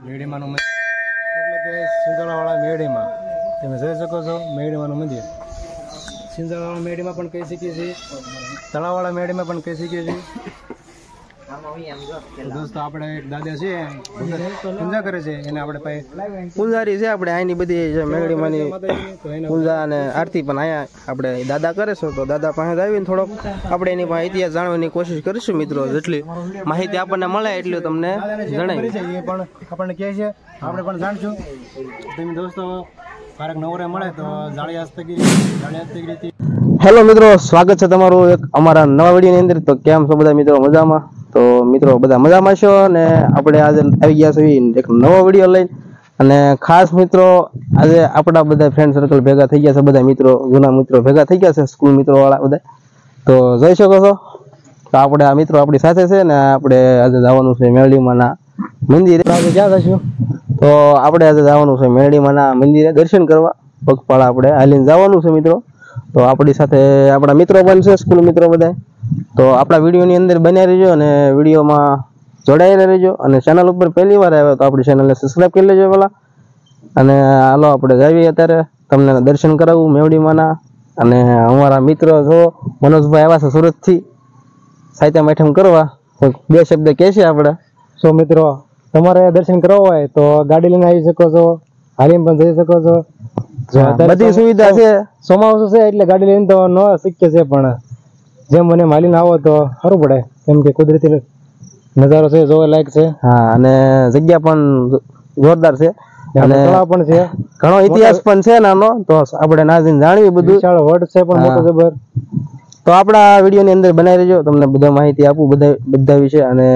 મેડીમાનું મંદિર એટલે કે સિંધોડાવાળા મેડીમાં તમે જોઈ શકો છો મેડીમાનું મંદિર. સિંધોડાવાળા મેડીમાં પણ કહી શકીએ છીએ, તળાવવાળા મેડીમાં પણ કહી શકીએ છીએ. દોસ્તો આપણે એક દાદા છે પૂજા કરે છે, એને આપણે પૂજારી છે આપણે અહીંની બધી મેળડીમાંની પૂજા અને આરતી પણ અહીંયા આપણે દાદા કરે છે. તો દાદા પાસે આવીને થોડોક આપણે એની પાસે ઇતિહાસ જાણવાની કોશિશ કરીશું મિત્રો. જેટલી માહિતી આપણને મળે એટલું તમને જણાવી એ પણ આપણને કહે છે, આપણે પણ જાણશું. તમે દોસ્તો ક્યારેક નવરે મળે તો જાળી હસ્તગીરી. હેલો મિત્રો, સ્વાગત છે તમારું એક અમારા નવા વિડીયોની અંદર. તો કેમ છો બધા મિત્રો? મજામાં? તો મિત્રો બધા મજામાં છો ને આપણે આજે આવી ગયા છીએ એક નવો વિડીયો લઈને. અને ખાસ મિત્રો આજે આપણા બધા ફ્રેન્ડ સર્કલ ભેગા થઈ ગયા છે, બધા મિત્રો જૂના મિત્રો ભેગા થઈ ગયા છે, સ્કૂલ મિત્રો વાળા બધા. તો જોઈ શકો છો તો આપણે આ મિત્રો આપણી સાથે છે ને આપણે આજે જવાનું છે મેરડીમાના મંદિરે. આપણે ક્યાં જઈશું? તો આપણે આજે જવાનું છે મેરડીમાના મંદિરે દર્શન કરવા. પગપાળા આપણે હાલીને જવાનું છે મિત્રો. તો આપણી સાથે આપણા મિત્રો પણ છે, સ્કૂલ મિત્રો બધા. તો આપણા વિડીયોની અંદર બન્યા રહેજો અને વિડીયોમાં જોડાયેલા રહેજો. અને ચેનલ ઉપર પહેલી વાર આવ્યો તો આપણી ચેનલને સબસ્ક્રાઈબ કરી લેજો પહેલાં. અને હાલો આપણે જઈએ અત્યારે તમને દર્શન કરાવવું મેવડીમાંના. અને અમારા મિત્રો જો મનોજભાઈ આવ્યા છે સુરતથી સાહિત્ય માઠમ કરવા, તો બે શબ્દ કહે છે આપણે. સો મિત્રો તમારે દર્શન કરવા હોય તો ગાડી લઈને આવી શકો છો, હાલીને પણ જઈ શકો છો. બધી સુવિધા છે. ચોમાસું છે એટલે ગાડી લઈને તો ન શક્ય છે, પણ જેમ મને માલીને આવો તો સારું પડે, કેમ કે કુદરતી નજારો છે, જોવા લાયક છે. હા, અને જગ્યા પણ જોરદાર છે અને તળાવ પણ છે, ઘણો ઇતિહાસ પણ છે નાનો. તો આપણે નાજીને જાણવી બધું. વિશાળ વડ છે પણ મોટો જબર. તો આપણા વિડીયોની અંદર બનાવી રહેજો, તમને બધા માહિતી આપું બધા વિશે અને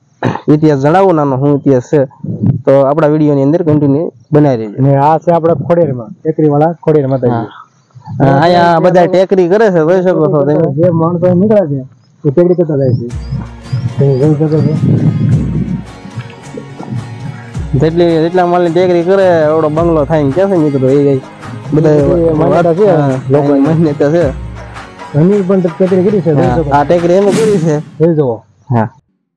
ઇતિહાસ જણાવું નાનો શું ઇતિહાસ છે. તો આપણા વિડીયોની અંદર કન્ટિન્યુ બનાવી રહેજો. અને આ છે આપણા ખોડેરમાં, ટેકરી વાળા ખોડેર માતાજી. અહીંયા બધા ટેકરી કરે છે, જોઈ શકો છો તમે. જે માણસો નીકળે છે એ ટેકરી કરતા જાય છે, તમે જોઈ શકો છો. જેટલા માલની ટેકરી કરે એવડો બંગલો થાય ને કે છે મિત્રો. એ બધા માન્યતા છે, લોકો માન્યતા છે. ઘણી પણ ટેકરી કરી છે. આ ટેકરી એમ કરી છે, જોઈ જુઓ. હા.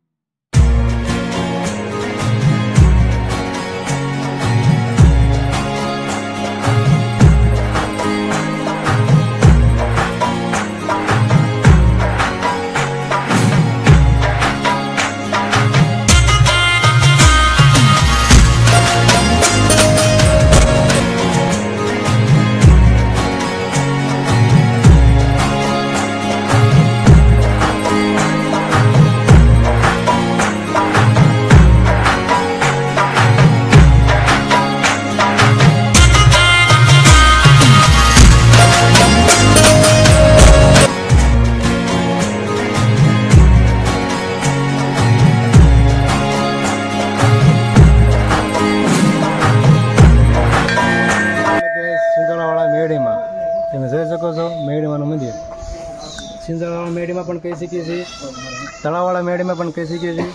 તમે જોઈ શકો છો મેડીમાનું મંદિર. સિંધોડાવાળા મેડીમાં પણ કહી શકીએ છીએ, તળાવવાળા મેડીમાં પણ કહી શકીએ છીએ.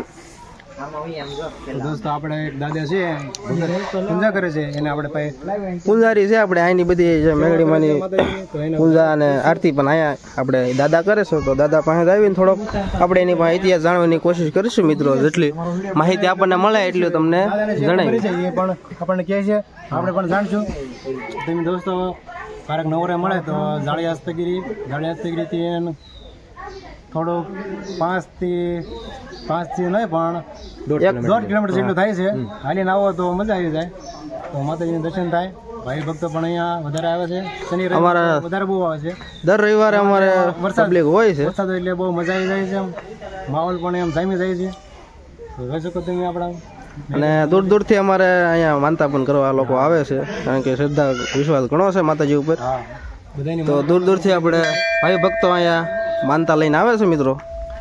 દોસ્તો આપણે એક દાદા છે પૂજા કરે છે, એને આપણે પૂજારી છે આપણે અહીંની બધી મેળડીમાંની પૂજા અને આરતી પણ અહીંયા આપણે દાદા કરે છે. તો દાદા પાસે આવીને થોડોક આપણે એની પાસે ઇતિહાસ જાણવાની કોશિશ કરીશું મિત્રો. જેટલી માહિતી આપણને મળે એટલું તમને જણાવી. એ પણ આપણને કહે છે, આપણે પણ જાણશું. તમે દોસ્તો ક્યારેક નવરે મળે તો જાળી હસ્તગીરીથી થોડુંક 5 થી નહીં પણ 1.5 કિલોમીટર જેટલું થાય છે. હાલીને આવો તો મજા આવી જાય, તો માતાજીનું દર્શન થાય. ભાઈ ભક્તો પણ અહીંયા વધારે આવે છે, શનિ રવિવારે વધારે બહુ આવે છે. દર રવિવારે અમારે વરસાદ હોય છે, વરસાદ એટલે બહુ મજા આવી જાય છે. માહોલ પણ એમ જામી જાય છે. જોઈ શકો તમે આપણા. અને દૂર દૂરથી અમારે અહીંયા માનતા પણ કરવા લોકો આવે છે, કારણ કે શ્રદ્ધા વિશ્વાસ ઘણો છે માતાજી ઉપર. તો દૂર દૂરથી આપણે ભાઈ ભક્તો અહીંયા માનતા લઈને આવે છે મિત્રો.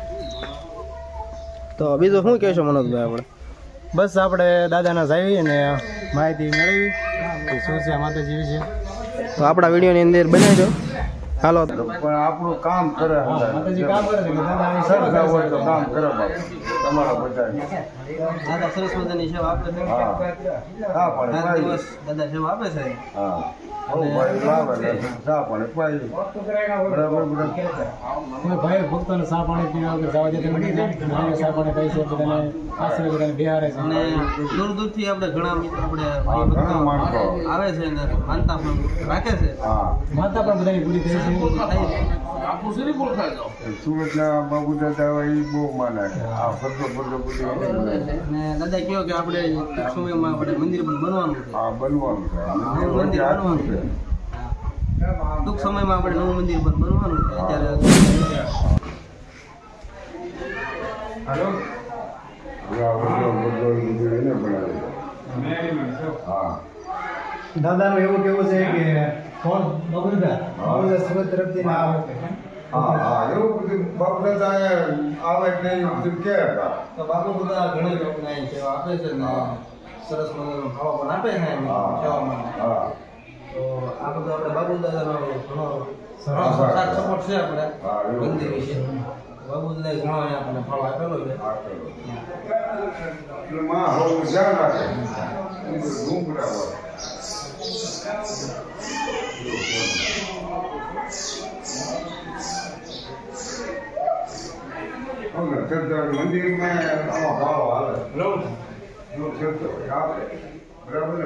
તો બીજું શું કહેશો મનોજભાઈ? આપણે બસ આપણે દાદાના જાવી અને માહિતી મેળવી શું છે માતાજી વિશે. તો આપણા વિડીયોની અંદર બનાવજો. હાલો. પણ આપણું કામ કરે, માતાજી કામ કરે છે કે દાદા સરખા હોય તો કામ કરે. તમારા બધા દાદા સરસ મજાની સેવા આપે છે. હા ચા પાણી રાત પાઈ દિવસ દાદા સેવા આપે છે. હા બહુ ભાઈ લાવે એટલે ચા પાણી પાઈ બરાબર બધા કોઈ ભાઈ ભક્તોને ચા પાણી પીવા વગર જવા દેતા નથી. ચા પાણી કહી છે બધાને આશરે બધાને બિહારે છે. અને દૂર દૂરથી આપણે ઘણા મિત્રો આપણે હા, ઘણા માણસો આવે છે ને માનતા પણ રાખે છે. હા માતા પણ બધાની પૂરી થઈ છે. સુરતના બાબુ દાદા એ બહુ માને છે આ ફરતો બધી અને દાદા કહ્યો કે આપણે ટૂંક સમયમાં આપણે મંદિર પણ બનવાનું છે. હા બનવાનું છે મંદિર આટલું બનવાનું છે છે. ટૂંક સમયમાં આપણે નવું મંદિર પણ બનવાનું છે. અત્યારે એને બનાવી હા દાદાનું એવું કેવું છે કે કોણ બાબુદાદા સુરત તરફથી ના આવે. હા હા એવું બધું બાપુ દાદા આવે એટલે એ બધું કે હતા તો બાપુ બધા ઘણી લોકોને અહીં સેવા આપે છે ને સરસ મજાનો ખાવા પણ આપે છે એમ સેવામાં. હા તો આ બધું આપણે બાપુ દાદાનો ઘણો સરસ સાથ સપોર્ટ છે આપણે હા, એવું. મંદિર વિશે. બાપુ દાદાએ ઘણો અહીં આપણને ફાળો આપેલો છે. એટલે માં હવે ધ્યાન રાખે ડુંગરા હોય મંદિરમાં આવો ભાવ હાલે બરાબર ને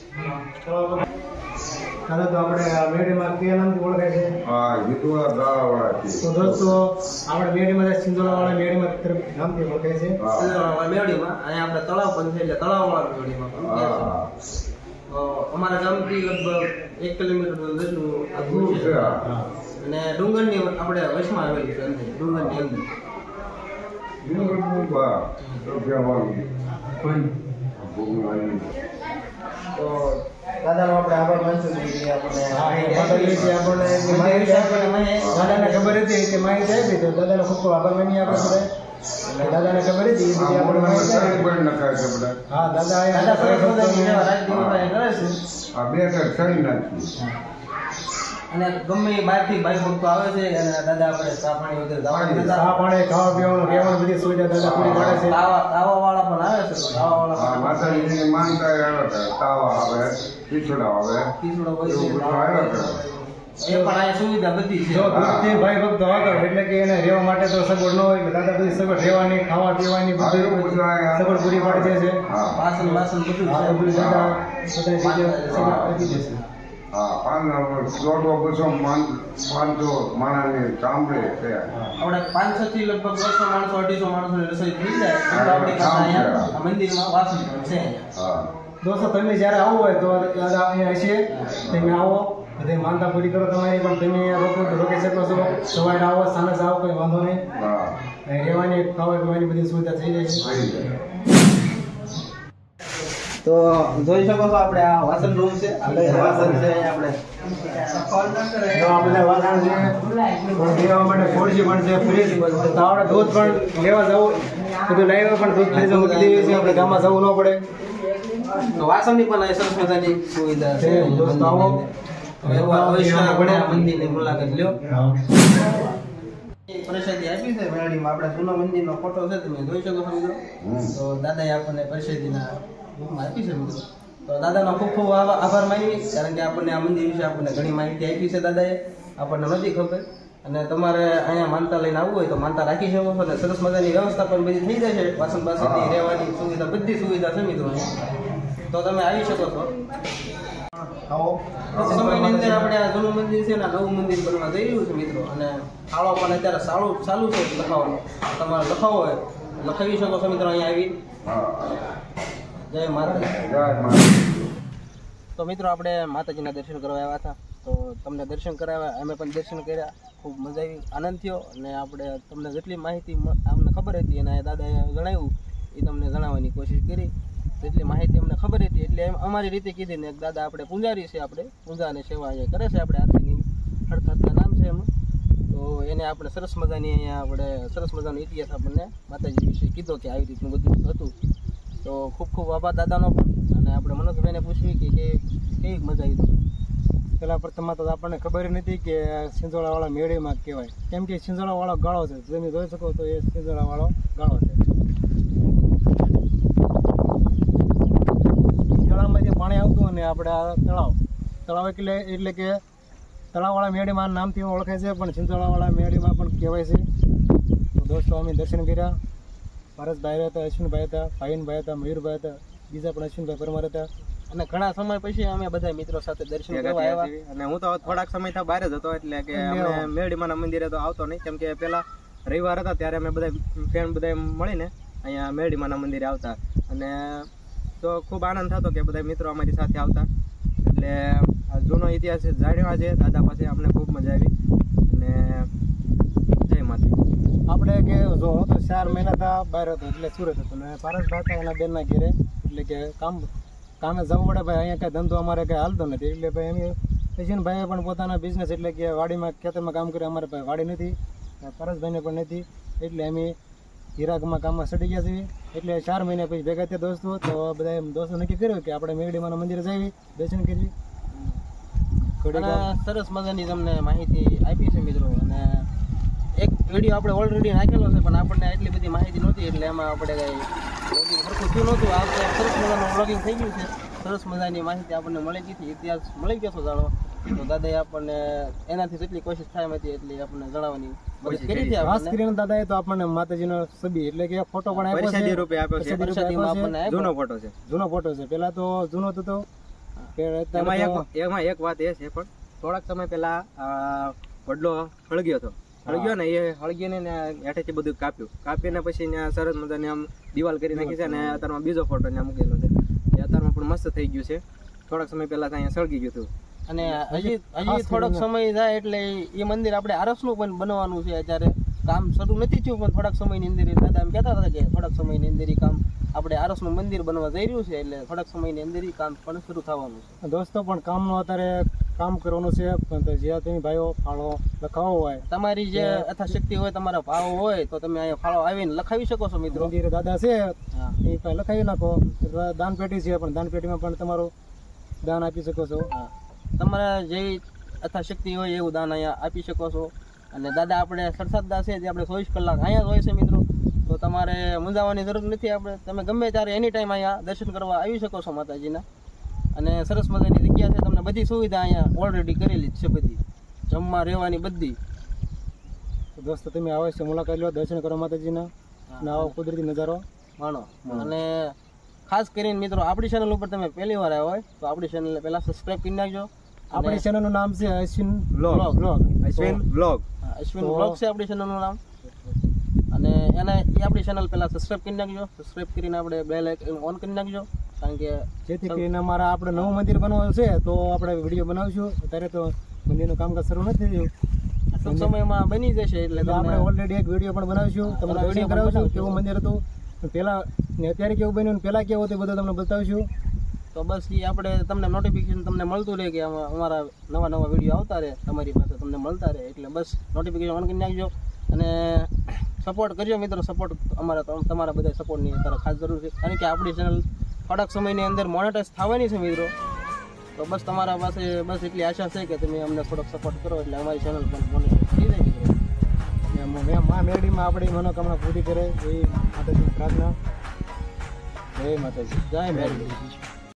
દાદા તો આપણે આ મેડીમાં કયા નામથી ઓળખાય છે? હા જીતવા દાવાળા છે તો દોસ્તો આપણે મેડીમાં સિંધોલાવાળા મેડીમાં તરફ નામથી ઓળખાય છે. મેળીમાં અહીંયા આપણે તળાવ પણ છે એટલે તળાવવાળા મેળીમાં પણ કહે છે. હા તો અમારા ગામથી લગભગ 1 કિલોમીટર જેટલું આ દૂર દૂર છે. છે હા. અને ડુંગરની આપણે વચમાં આવેલી છે અંદર ડુંગરની અંદર. ડુંગર બહુ રૂપિયા તો દાદાનો આપણે આભાર માનશું કે આપણને હા, એ દાદાની વિશે આપણને એટલી માહિતી આપી. દાદાને ખબર હતી કે માહિતી આપી તો દાદાનો ખૂબ ખૂબ આભાર માનીએ આપણે બધા. એટલે દાદાને ખબર હતી એ બધી આપણને માહિતી આપી. પણ નખાય છે બધા હા દાદા દાદા સરસ મજાની સેવા રાત દિવસ હા. અહીંયા કરે છે. આ બે કઈ થઈ નાખ્યું અને ગમે એ બહારથી ભાઈ ભક્તો આવે છે અને દાદા આપણે ચા પાણી વગેરે જવાનું ચા નથી. પાણી ખાવા પીવાનું રહેવાનું બધી સુવિધા દાદા પૂરી પાડે છે. તાવાવાળા પણ આવે છે. તો તાવાવાળા હા પણ માતાજીની માનતા આવે છે તાવા આવે પીછડા આવે ખીચડો હોય એવું બધું આવ્યા કરે છે. એ પણ અહીંયા સુવિધા બધી છે. જો દૂરથી ભાઈ ભક્તો આવતા હોય એટલે કે એને રહેવા માટે તો સગવડ ન હોય એટલે દાદા બધી સગવડ રહેવાની ખાવા પીવાની હા, એવું બધી બધું અહીંયા સગવડ પૂરી પાડી દે છે. હા વાસણ વાસણ બધું હા તો બધું છે. દાદા બધાની જગ્યાએ સગવડ આપી દેશે. હા 500 પાંચસો માણસની સાંભળે છે આપણે 500 થી લગભગ 200 માણસો 250 માણસોની રસોઈ થઈ જાય તો હા, આપણી પાસે અહીંયા હા. આ મંદિરમાં વાસણ પણ છે. હા દોસ્તો તમે જ્યારે આવો હોય તો દાદા અહીંયા હશે તમે આવો બધે માનતા પૂરી કરો તમારી પણ તમે અહીંયા રોકી શકો છો. સવારે આવો સાંજે આવો કોઈ વાંધો નહીં. હા અહીં રહેવાની ખાવા પીવાની બધી સુવિધા થઈ જાય છે. થઈ જાય તો જોઈ શકો છો આપણે આ વાસણ રૂમ છે. આ કઈ વાસણ છે અહીંયા તો આ બધા વાસણ છે લેવા માટે ખોરશી પણ છે ફ્રીજ તો આપણે દૂધ પણ લેવા જવું બધું લાવ્યા પણ દૂધ ફ્રીજ મૂકી દેવી છે આપણે ગામમાં જવું ન પડે. તો વાસણની પણ અહીં સરસ મજાની સુવિધા છે. છે દોસ્તો આવો એકવાર અવશ્ય આપણે આ મંદિરની મુલાકાત લ્યો. હા. પ્રસાદી આપી છે મેળાડીમાં આપણે જૂનો મંદિરનો ફોટો છે તમે જોઈ શકો છો મિત્રો. તો દાદાએ આપણને પ્રસાદીના રૂપમાં આપી છે મિત્રો. તો દાદાનો ખૂબ ખૂબ આભાર માનીએ કારણ કે આપણને આ મંદિર વિશે આપણને ઘણી માહિતી આપી છે દાદાએ. આપણને નથી ખબર અને તમારે અહીંયા માનતા લઈને આવવું હોય તો માનતા રાખી શકો છો અને સરસ મજાની વ્યવસ્થા પણ બધી થઈ જાય છે. વાસણ બાસણથી રહેવાની સુવિધા બધી સુવિધા છે મિત્રો. તો તમે આવી શકો છો. આવો ટૂંક સમયની અંદર આપણે આ જૂનું મંદિર છે ને આ નવું મંદિર બનવા જઈ રહ્યું છે મિત્રો. અને ફાળો પણ અત્યારે ચાલુ છે લખાવવાનો. તમારે લખાવો હોય લખાવી શકો છો મિત્રો અહીંયા આવી. હા જય માતા. જય માતા તો મિત્રો આપણે માતાજીના દર્શન કરવા આવ્યા હતા. તો તમને દર્શન કરાવ્યા અમે પણ દર્શન કર્યા. ખૂબ મજા આવી આનંદ થયો અને આપણે તમને જેટલી માહિતી અમને ખબર હતી અને દાદાએ જણાવ્યું એ તમને જણાવવાની કોશિશ કરી. જેટલી માહિતી અમને ખબર હતી એટલે એમ અમારી રીતે કીધી ને દાદા આપણે પૂંજારી છે. આપણે પૂજા અને સેવા અહીંયા કરે છે. આપણે આરતીની હડતાલના નામ છે એમનું. તો એને આપણે સરસ મજાની અહીંયા આપણે સરસ મજાનો ઇતિહાસ આપણને માતાજી વિશે કીધો કે આવી રીતનું બધું હતું. તો ખૂબ ખૂબ આભાર દાદાનો પણ. અને આપણે મનોજભાઈને પૂછ્યું કે કેવી મજા આવી તમને. પેલા પ્રથમમાં તો આપણને ખબર નથી કે સિંધોળાવાળા મેળીમાં કહેવાય કેમ કે સિંધોળાવાળો ગાળો છે. તમે જોઈ શકો તો એ સિંધોળાવાળો ગાળો છે. આપણે આ તળાવ એટલે કે તળાવવાળા મેળીમાં નામથી ઓળખાય છે, પણ ચિંતાળાવાળા મેળીમાં પણ કહેવાય છે. તો દોસ્તો અમે દર્શન કર્યા. પારસભાઈ હતા, અશ્વિનભાઈ હતા, ભાઈનભાઈ હતા, મયુરભાઈ હતા, બીજા પણ અશ્વિનભાઈ પરમાર હતા. અને ઘણા સમય પછી અમે બધા મિત્રો સાથે દર્શન કરવા આવ્યા. અને હું તો થોડાક સમય બહાર જ હતો, એટલે કે અમે મેરડીમાના મંદિરે તો આવતો નહીં, કેમ કે પેલા રવિવાર હતા ત્યારે અમે બધા ફ્રેન્ડ બધા મળીને અહીંયા મેરડીમાના મંદિરે આવતા, અને તો ખૂબ આનંદ થતો કે બધા મિત્રો અમારી સાથે આવતા. એટલે જૂનો ઇતિહાસ જાણ્યો છે દાદા પાસે, અમને ખૂબ મજા આવી. અને જય માતા. આપણે કે જો હું તો 4 મહિના બહાર હતો, એટલે સુરત હતો, ને પારસભાઈ હતા એના બેનના ઘેરે, એટલે કે કામે જવું પડે ભાઈ. અહીંયા કાંઈ ધંધો અમારે કાંઈ હાલતો નથી, એટલે ભાઈ અમે અશ્વિનભાઈએ પણ પોતાના બિઝનેસ એટલે કે વાડીમાં ખેતરમાં કામ કરે. અમારે ભાઈ વાડી નથી, પારસભાઈને પણ નથી, એટલે અમે હીરાકમાં કામમાં સડી ગયા છીએ. એટલે 4 મહિના પછી ભેગા થયા દોસ્તો. તો બધા દોસ્તો નક્કી કર્યું કે આપણે મેરડીમાના મંદિરે જઈએ, દર્શન કરીએ. સરસ મજાની તમને માહિતી આપી છે મિત્રો. અને એક વિડીયો આપણે ઓલરેડી નાખેલો છે, પણ આપણને એટલી બધી માહિતી નહોતી, એટલે એમાં આપણે કંઈ વ્લોગિંગ સરખું થયું નહોતું. આ સરસ મજાનું વ્લોગિંગ થઈ ગયું છે, સરસ મજાની માહિતી આપણને મળી ગઈ હતી, ઇતિહાસ મળી ગયો છો જાણો. તો દાદાએ આપણને એનાથી જેટલી કોશિશ થાય એમાંથી એટલી આપણને જણાવવાની મદદ કરી હતી. ખાસ કરીને દાદાએ તો આપણને માતાજીનો છબી એટલે કે ફોટો પણ આપ્યો છે, રૂપે આપ્યો છે. જૂનો ફોટો છે, જૂનો ફોટો છે. પેલા તો જૂનો હતો, એમાં એક વાત એ છે, પણ થોડાક સમય પહેલા વડલો હળગ્યો હતો. હળગ્યો ને એ હળગીને હેઠેથી બધું કાપીને પછી ત્યાં સરસ મજાની આમ દિવાલ કરી નાખી છે. અને અત્યારમાં બીજો ફોટો ત્યાં મૂકેલો છે, એ અત્યારમાં પણ મસ્ત થઈ ગયું છે. થોડાક સમય પહેલા અહીંયા સળગી ગયું હતું. અને હજી થોડોક સમય જાય એટલે એ મંદિર આપણે આરસનું પણ બનવાનું છે. અત્યારે કામ શરૂ નથી થયું, પણ થોડાક સમયની અંદર દાદા એમ કહેતા હતા કે થોડાક સમયની અંદર કામ આપણે આરસનું મંદિર બનવા જઈ રહ્યું છે, એટલે થોડાક સમયની અંદર કામ પણ શરૂ થવાનું છે. દોસ્તો પણ કામનું અત્યારે કામ કરવાનું છે, પણ જ્યાં તમે ભાઈઓ ફાળો લખાવો હોય, તમારી જે યથાશક્તિ હોય, તમારા ભાવ હોય, તો તમે અહીંયા ફાળો આવીને લખાવી શકો છો મિત્રો. મંદિરે દાદા છે એ લખાવી નાખો. દાન પેટી છે, પણ દાન પેટીમાં પણ તમારું દાન આપી શકો છો. તમારા જે યથાશક્તિ હોય એવું દાન અહીંયા આપી શકો છો. અને દાદા આપણે સરસાદદા છે, જે આપણે 24 કલાક અહીંયા જ હોય છે મિત્રો. તો તમારે મૂંઝાવાની જરૂર નથી. આપણે તમે ગમે ત્યારે એની ટાઈમ અહીંયા દર્શન કરવા આવી શકો છો માતાજીના. અને સરસ મજાની જગ્યા છે, તમને બધી સુવિધા અહીંયા ઓલરેડી કરેલી જ છે, બધી જમવા રહેવાની બધી. તો દોસ્તો તમે અવશ્ય મુલાકાત લો, દર્શન કરો માતાજીના, અને આવો કુદરતી નજારો માણો. અને ખાસ કરીને મિત્રો આપણી ચેનલ ઉપર તમે પહેલી વાર આવ્યા હોય તો આપણી ચેનલ પહેલા સબસ્ક્રાઇબ કરી નાખજો. આપણી ચેનલનું નામ છે અશ્વિન બ્લોગ છે આપણી ચેનલનું નામ. અને એને એ આપણી ચેનલ પહેલા સબસ્ક્રાઇબ કરી નાખજો. સબસ્ક્રાઇબ કરીને આપણે બેલ આઇકન ઓન કરી નાખજો, કારણ કે જેથી કરીને અમારા આપણે નવું મંદિર બનવાનું છે, તો આપણે વિડીયો બનાવશું. અત્યારે તો મંદિરનું કામકાજ શરૂ નથી થયું, ટૂંક સમયમાં બની જશે. એટલે આપણે ઓલરેડી એક વિડીયો પણ બનાવશું, તમને વિડીયો કરાવશું કેવું મંદિર હતું પહેલા ને અત્યારે કેવું બન્યું, પહેલા કેવું હતું બધું તમને બતાવશું. તો બસ એ આપણે તમને નોટિફિકેશન તમને મળતું રહે કે અમારા નવા વિડીયો આવતા રહે, તમારી પાસે તમને મળતા રહે. એટલે બસ નોટિફિકેશન ઓન કરી નાખજો અને સપોર્ટ કરજો મિત્રો. સપોર્ટ તમારા બધા સપોર્ટની અત્યારે ખાસ જરૂર છે, કારણ કે આપણી ચેનલ થોડાક સમયની અંદર મોનેટાઈઝ થવાની છે મિત્રો. તો બસ તમારા પાસે બસ એટલી આશા છે કે તમે અમને થોડોક સપોર્ટ કરો, એટલે અમારી ચેનલ પણ મોનેટાઈઝ થઈ જાય મિત્રો. મા મેરડીમાં આપણી મનોકામના પૂરી કરે એવી માતાજીની પ્રાર્થના. જય માતાજી, જય મેરડી.